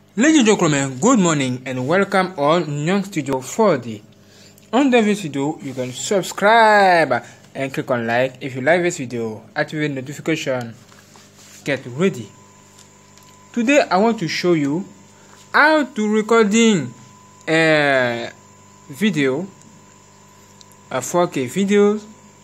Ladies and gentlemen, good morning and welcome on Young Studio 4D. Under this video, you can subscribe and click on like. If you like this video, activate notification. Get ready. Today I want to show you how to recording a video, a 4K video,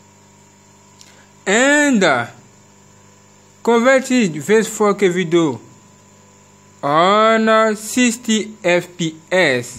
and converted this 4K video on 60 fps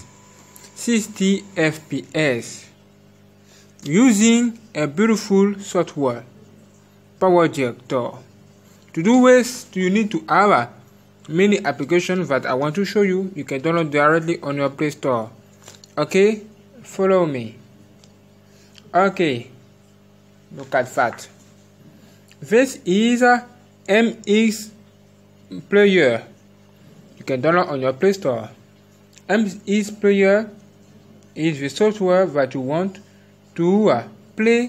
using a beautiful software, PowerDirector. To do this, you need to have many applications that I want to show you. You can download directly on your Play Store. Okay, follow me. Okay, look at that. This is a MX Player. You can download on your Play Store. MX Player is the software that you want to play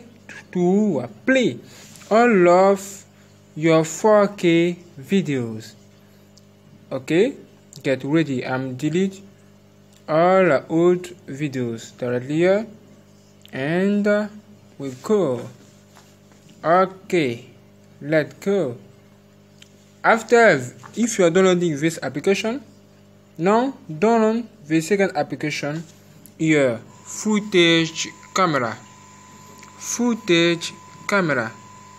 all of your 4K videos. Okay, get ready. I'm delete all old videos directly here, and we go. Okay, let's go. After, if you are downloading this application, now download the second application here, Footage Camera. Footage Camera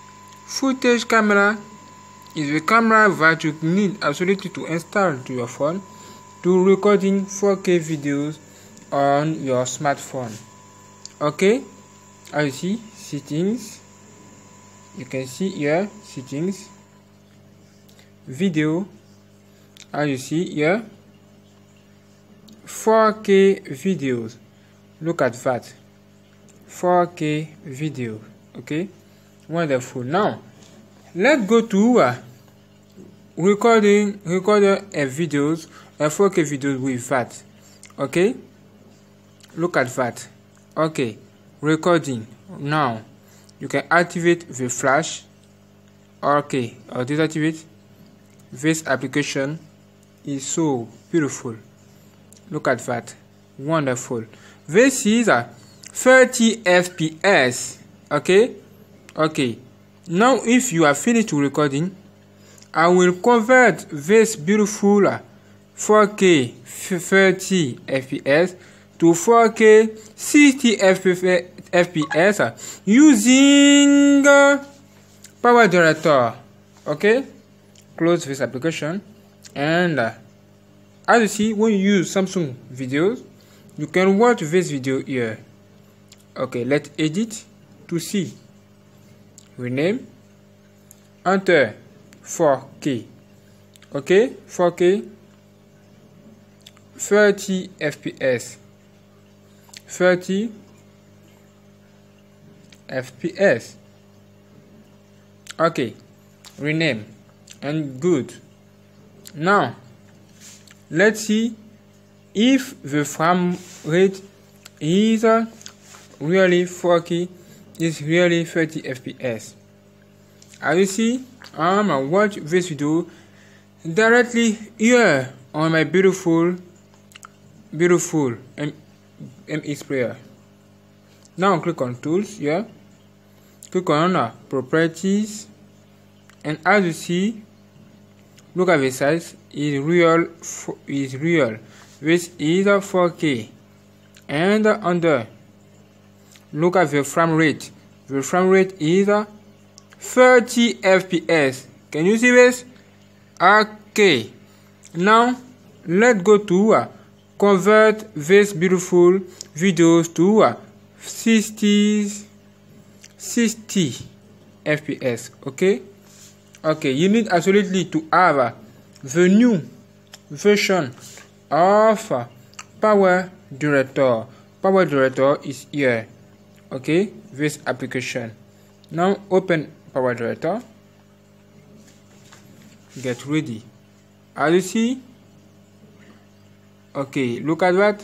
is the camera that you need absolutely to install to your phone to recording 4K videos on your smartphone. Okay, as you see, settings, you can see here settings, video, as you see here, 4K videos. Look at that, 4K video. Okay, wonderful. Now let's go to recording a 4K videos with that. Okay, look at that. Okay, recording. Now you can activate the flash. Okay, or deactivate. This application is so beautiful. Look at that, wonderful. This is a 30 fps. Okay, now if you are finished recording, I will convert this beautiful 4K 30 fps to 4K 60 fps using PowerDirector. Okay, close this application, and as you see, when you use Samsung videos, you can watch this video here. Okay, let's edit to see. Rename, enter 4K. Okay, 4K 30 fps 30 fps. Okay, rename, and good. Now let's see if the frame rate is really 4K, is really 30 fps. As you see, I'm watch this video directly here on my beautiful MX Player. Now click on tools here, click on properties, and as you see, look at the size is real. This is a 4K, and under, look at the frame rate. The frame rate is 30 fps. Can you see this? Okay, now let's go to convert this beautiful videos to 60 fps. Okay, you need absolutely to have the new version of PowerDirector. PowerDirector is here. Okay, this application. Now open PowerDirector. Get ready. As you see, okay, look at that.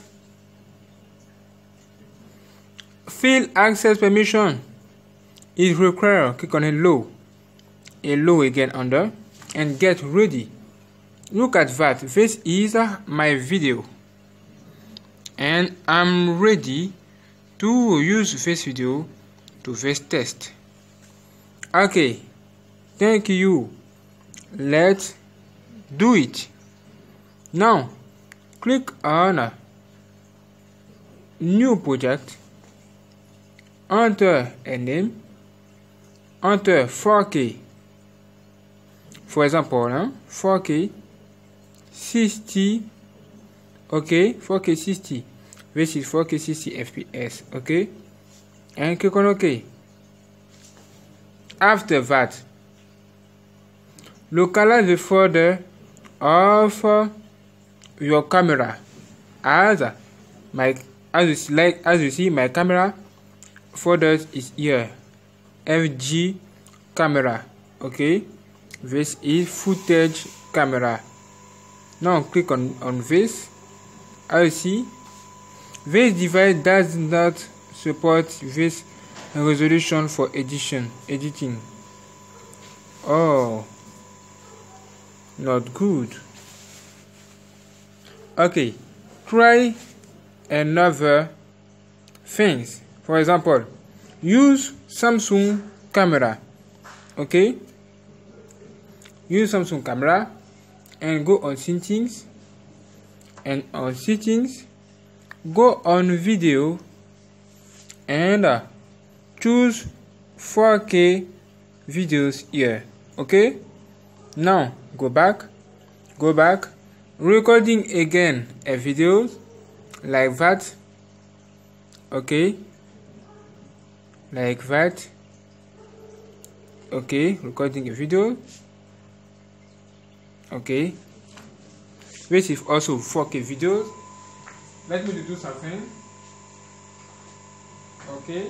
Field access permission is required. Click on allow again under, and get ready. look at that. This is my video, and I'm ready to use this video to this test. Okay, thank you. Let's do it. Now click on new project, enter a name, enter 4K, for example 4K 60. Okay, 4K 60. This is 4K 60 FPS. Okay, and click on OK. After that, localize the folder of your camera. As you see, my camera folder is here, FG camera. Okay, this is footage camera. Now click on this. As you see, this device does not support this resolution for editing. Oh, not good. Okay, try another things. For example, use Samsung camera. Okay, use Samsung camera and go on settings, and on settings go on video and choose 4K videos here. Okay, now go back, recording again a video like that. Okay, like that. Okay, recording a video. Okay, this is also 4K videos. Let me do something. Okay,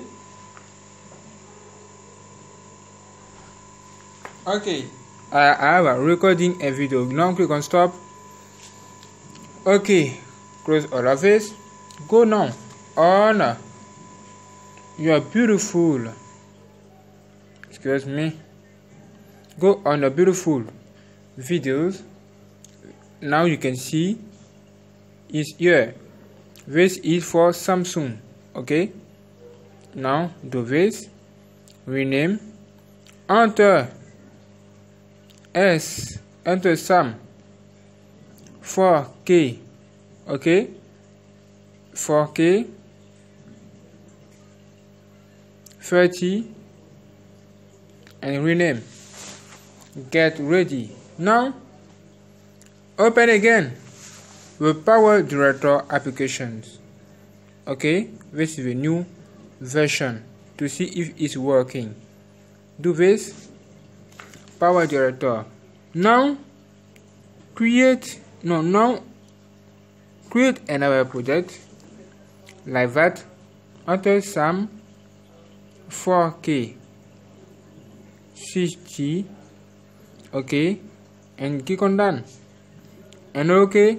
I am recording a video. Now click on stop. Okay, close all of this. Go now on your beautiful, excuse me, go on the beautiful videos. Now you can see is here. This is for Samsung. Okay, now do this, rename, enter Sam 4K. Okay, 4K 30 and rename. Get ready. Now open again with Power Director applications. Okay, this is a new version to see if it's working. Do this, Power Director. Now create another project like that. Enter Sam 4K 60. Okay, and click on done and OK,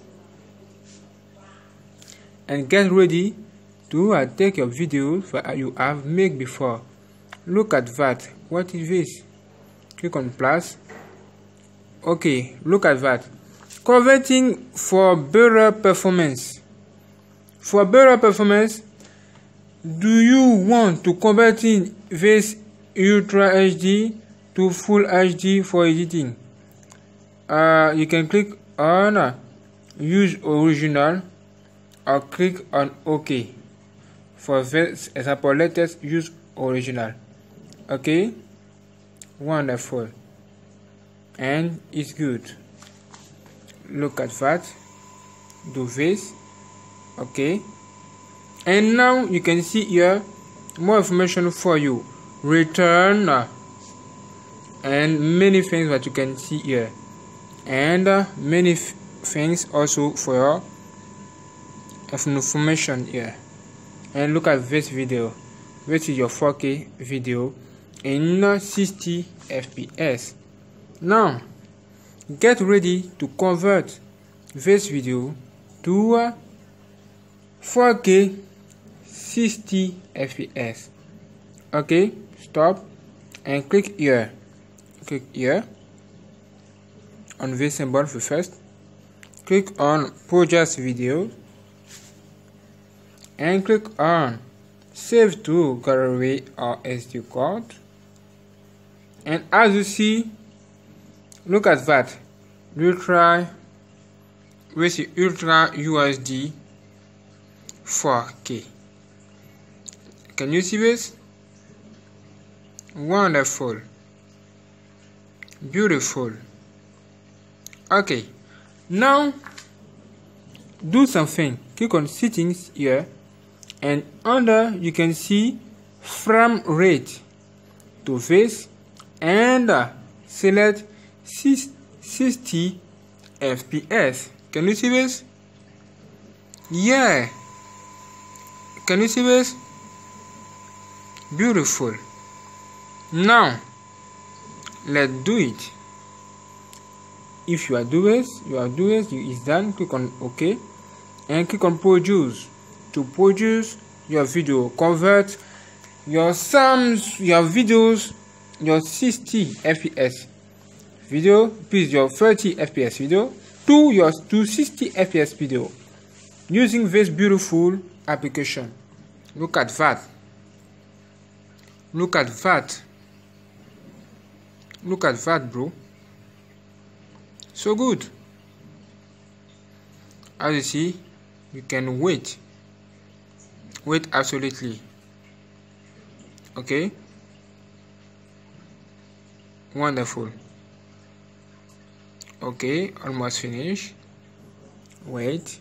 and get ready to take your videos that you have made before. Look at that. What is this? Click on plus. Okay, look at that. Converting for better performance. For better performance, do you want to convert in this Ultra HD to Full HD for editing? You can click on Use Original or click on OK. For this example, let us use Original. Okay, wonderful, and it's good. Look at that. Do this. Okay, and now you can see here more information for you, return, and many things that you can see here, and many things also for your information here. And look at this video. This is your 4K video in 60 FPS. Now get ready to convert this video to 4K 60 FPS. Okay, stop and click here. Click here. on this symbol first. Click on Project Video and click on Save to Gallery or SD card. And as you see, look at that. Ultra with the Ultra UHD 4K. Can you see this? Wonderful. Beautiful. Okay. Now do something. Click on settings here, and under you can see frame rate to this, and select 60 FPS. Can you see this? Yeah. Can you see this? Beautiful. Now let's do it. If you are doing this, is done. Click on OK and click on produce to produce your video. Convert your sounds, your videos, your 60 FPS video, please, your 30 FPS video to 60 FPS video using this beautiful application. Look at that. Look at that. Look at that, bro. So good. As you see, you can wait absolutely. Okay, wonderful. Okay, almost finished. Wait,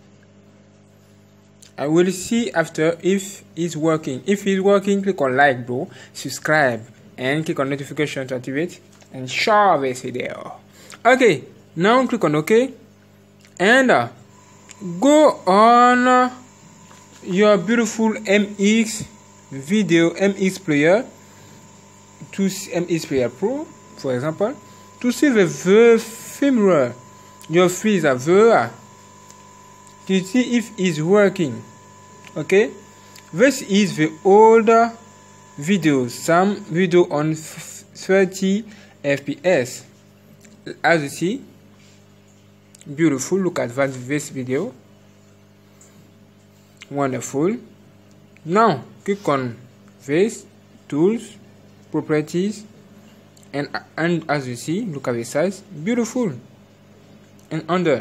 I will see after if it's working. If it's working, click on like, bro, subscribe, and click on notification to activate and share this video. Okay, now click on OK and go on your beautiful MX video, MX player, to MX Player Pro, for example, to see the firmware. Your fees are there to see if it's working. Okay, this is the older video, some video on 30 FPS. As you see, beautiful. Look at that, this video. Wonderful. Now click on this, tools, properties, and as you see, look at the size, beautiful. And under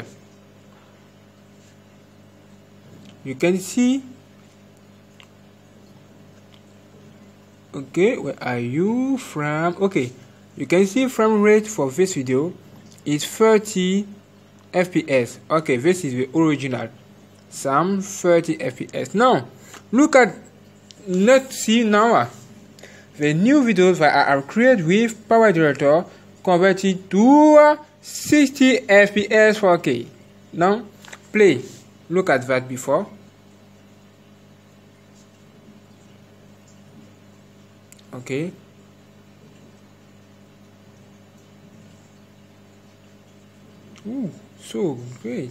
you can see, okay, where are you from? Okay, you can see frame rate for this video is 30 FPS. Okay, this is the original, some 30 FPS. Now look at, let's see now the new videos that I have created with PowerEditor converted to 60 FPS 4K. Now play. Look at that before. Okay, ooh, so great,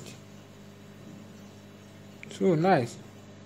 so nice.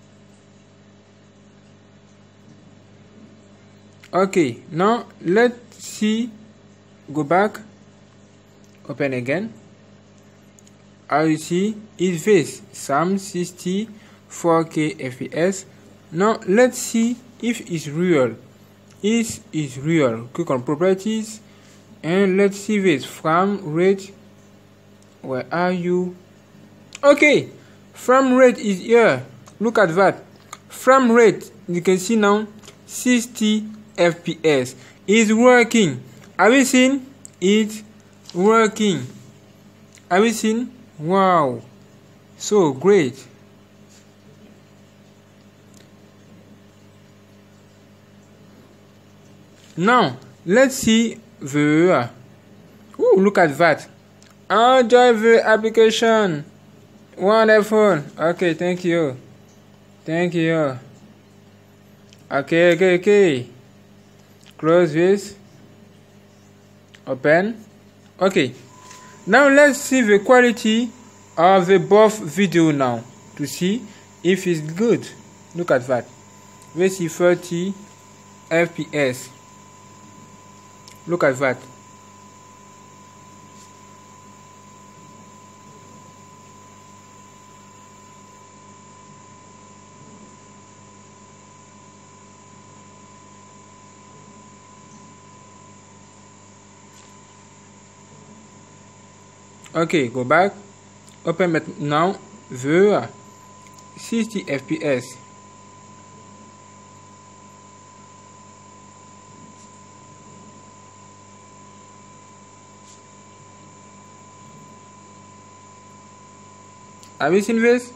Okay, now let's see, go back, open again. As you see, is this some 60 4K FPS. Now let's see if it's real. Is real. Click on properties and let's see this frame rate. Where are you? Okay, frame rate is here. Look at that. Frame rate, you can see now 60 FPS is working. Have you seen it working? Have you seen? Wow, so great. Now let's see the look at that. Enjoy the application. Wonderful. Okay, thank you. Okay. Close this. Open. Okay. Now let's see the quality of the both video now to see if it's good. Look at that. Let's see 30 FPS. Look at that. Okay, go back. Open maintenant Viewer 60 fps. Have you seen this?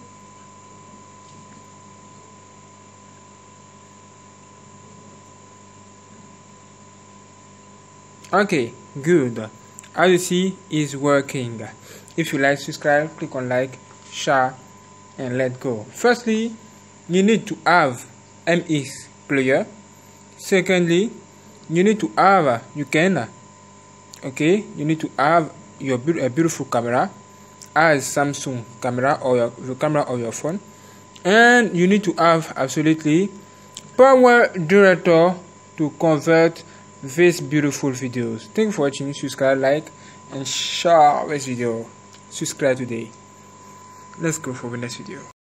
Okay, good. As you see, it's working. If you like, subscribe, click on like, share, and let go. Firstly, you need to have MX player. Secondly, you need to have you need to have a beautiful camera, as Samsung camera or the camera of your phone, and you need to have absolutely Power Director to convert these beautiful videos. Thank you for watching. Subscribe, like, and share this video. Subscribe today. Let's go for the next video.